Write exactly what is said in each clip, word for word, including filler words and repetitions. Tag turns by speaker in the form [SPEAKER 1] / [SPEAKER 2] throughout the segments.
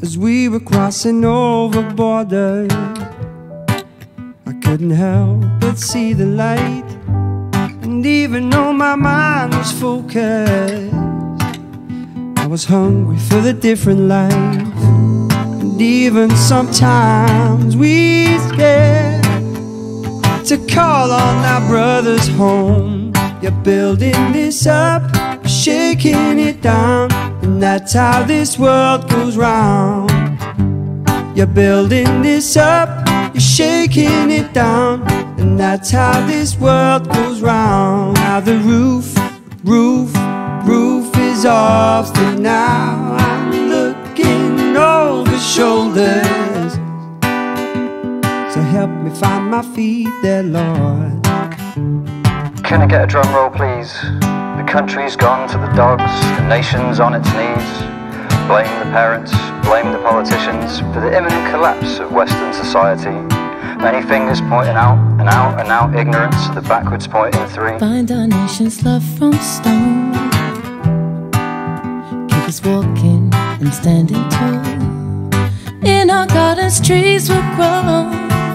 [SPEAKER 1] as we were crossing over borders, I couldn't help but see the light. And even though my mind was focused, I was hungry for the different life. And even sometimes we scared to call on our brothers home. You're building this up, shaking it down, and that's how this world goes round. You're building this up, you're shaking it down, and that's how this world goes round. Now the roof, roof, roof is off, and now I'm looking over shoulders. So help me find my feet there, Lord.
[SPEAKER 2] Can I get a drum roll, please? The country's gone to the dogs, the nation's on its knees. Blame the parents, blame the politicians for the imminent collapse of Western society. Many fingers pointing out and out and out, ignorance, the backwards pointing three.
[SPEAKER 3] Find our nation's love from stone, keep us walking and standing tall. In our gardens trees will grow.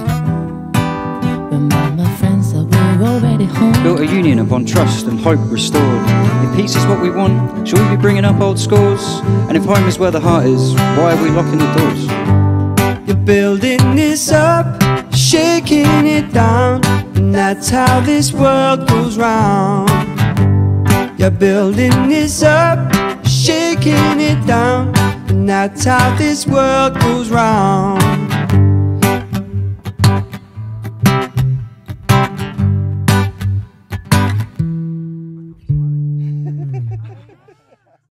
[SPEAKER 3] Remind my friends that we're already home.
[SPEAKER 4] Built a union upon trust and hope restored. If peace is what we want, shall we be bringing up old scores? And if home is where the heart is, why are we locking the doors?
[SPEAKER 1] You're building this up, shaking it down, and that's how this world goes round. You're building this up, shaking it down, and that's how this world goes round.